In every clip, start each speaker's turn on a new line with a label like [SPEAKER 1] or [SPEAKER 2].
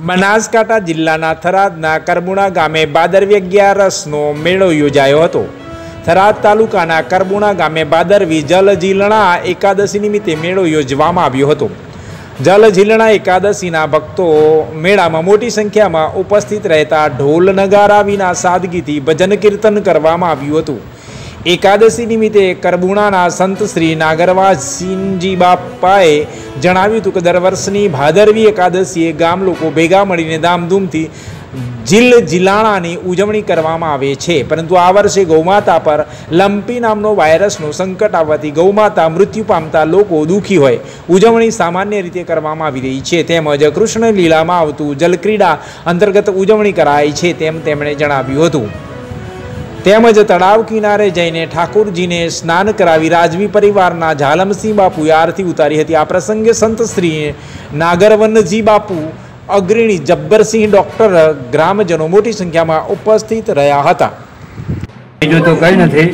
[SPEAKER 1] બનાસકાંઠા જિલ્લાના થરાદના કરબુણા ગામે ભાદરવી 11નો મેળો યોજાયો હતો। થરાદ તાલુકાના કરબુણા ગામે ભાદરવી જલઝીલણા એકાદશી નિમિત્તે મેળો યોજવામાં આવ્યો હતો। જલઝીલણા એકાદશીના ભક્તો મેળામાં મોટી સંખ્યામાં ઉપસ્થિત રહેતા ઢોલ નગારા વિના સાદગીથી ભજન કીર્તન કરવામાં આવ્યું હતું। एकादशी निमित्ते करबुणाना संत श्री नागरवासिंजी बापाए जणाव्युं हतुं के दर वर्षनी भादरवी एकादशीए गाम लोको भेगा मळीने धामधूमथी झीलझीलाणानी उजवणी करवामां आवे छे, परंतु आ वर्षे गौमाता पर लंपी नामनो वायरसनो संकट आववाथी गौमाता मृत्यु पामता लोको दुखी होय उजवणी सामान्य रीते करवामां आवी रही छे। तेमज कृष्ण लीलामां आवतुं जलक्रीड़ा अंतर्गत उजवणी कराय छे तेम તેમણે જણાવ્યું હતું। તેમજ તળાવ કિનારે જઈને ઠાકોરજીને સ્નાન કરાવી રાજવી પરિવારના ઝાલમસિંહ બાપુએ આરતી ઉતારી હતી। આ પ્રસંગે સંત શ્રી નાગરવનજી બાપુ, અગ્રણી જબ્બરસિંહ ડોક્ટર, ગ્રામજનો મોટી સંખ્યામાં ઉપસ્થિત રહ્યા હતા।
[SPEAKER 2] બીજું તો કંઈ નથી।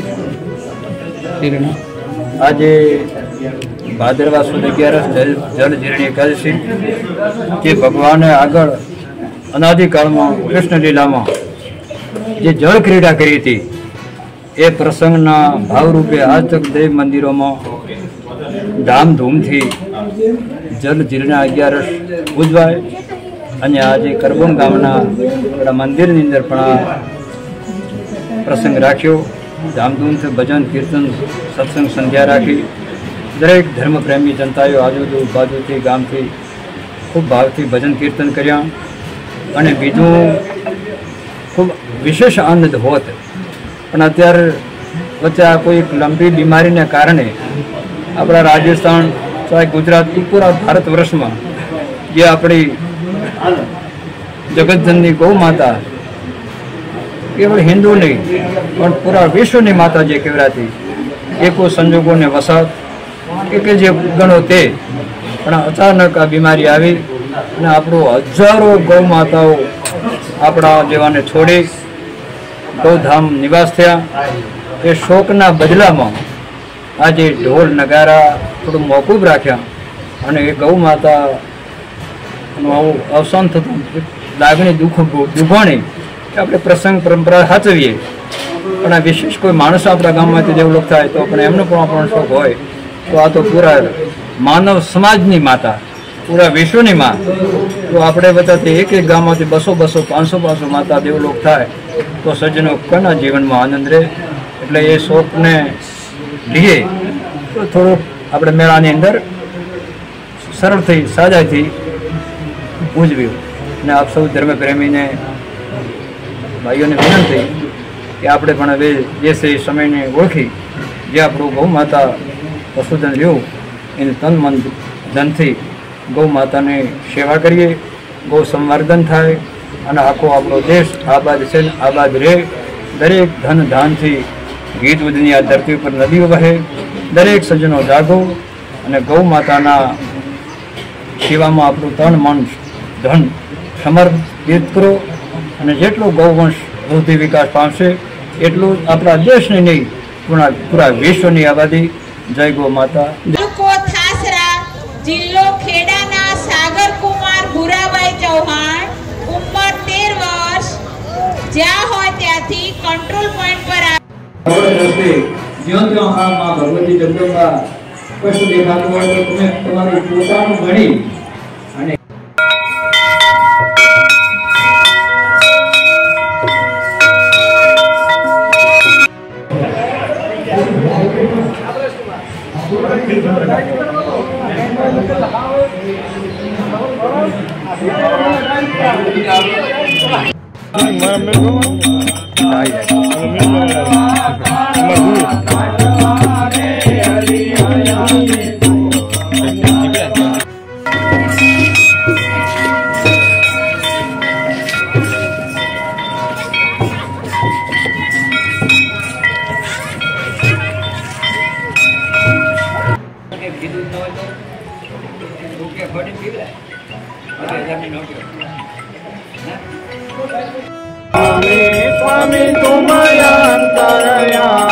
[SPEAKER 2] આજે ભાદરવા સુદ 11 જલઝીલણી એકાદશી જે ભગવાને આગળ અનાદિકાળમાં કૃષ્ણ લીલામાં જે જળ ક્રીડા કરી थी ए प्रसंगना भावरूपे आज तक देव मंदिरों में धामधूम थी जलझीलना 11 उजवाय अने आज करबुण गामना मंदिर अंदर पण प्रसंग राख्यो। धामधूम से भजन कीर्तन सत्संग संध्या राखी दरेक धर्मप्रेमी जनताओ आजू बाजू थी गाम थी खूब भावथी भजन कीर्तन कर्या अने बीजू खूब विशेष आनंद होत। पण अत्यारे वच्चे आ कोई लंबी बीमारी ने कारणे अपना राजस्थान चाहे गुजरात पूरा भारतवर्ष में जे अपनी जगतजननी गौ माता केवल हिंदू नहीं पण पूरा विश्वनी माता जे कहेवाती एको संजोगों ने वसात के जे गणो ते पण अचानक आ बीमारी आवी अने आपणो हजारों गौ माताओं अपना जीवाने छोड़ी गौधाम निवास थया। ए शोकना बदला में आज ढोल नगारा थोड़ा मोकूफ राख्या अने ए गौ माता अवसान थतुं लागणी दुख दुभाणी अपने प्रसंग परंपरा साचवीए पण आ विशेष कोई माणस अपना गाम में डेवलप थाय तो अपने एमनो पण आपणो शोक होय तो आ तो पूरा मानव समाजनी माता पूरा विश्वनी माँ तो आपणे बताते एक एक गाम में 200-200 500-500 माता देवलोक थाय तो सज्जनों कोना जीवन में आनंद रहे। एटले ए शोक ने लिए तो थोड़ो अपने मेळानी अंदर सरल थी साजा थी उजव्યું ने आप सब धर्मप्रेमी ने भाईओं ने विनंती कि आपणे पण हवे जे से समय ने ओळखी जे आपणो गौ माता पशुधन ल्यो एने तन मन धन थी गौ माता ने सेवा करिए, गौ संवर्धन थाय अने आखो आपणो देश आबाद छे आबाद रहे। दरेक धन धान थी गीत उदनी आ धरती पर नदीओ वहे। दरेक सज्जनों जागो अने गौ माताना सेवामां आपणुं तन मन धन समर्पित करो अने जेटलो गौवंश वृद्धि विकास पामशे एटલું આપણા દેશની નહીં પૂરા વિશ્વની આબાદી। જય ગૌ માતા।
[SPEAKER 3] जिल्लो खेडाना सागर कुमार भूराबाई चौहान उम्र 13 वर्ष ज्या होय त्याथी कंट्रोल पॉइंट पर ज्यों ज्यों आ मां भगवती जगदंबा कष्ट देखातो होय तो તમે તમારું પોતાનું ગણી અને
[SPEAKER 4] स्वामी तुम अंतरया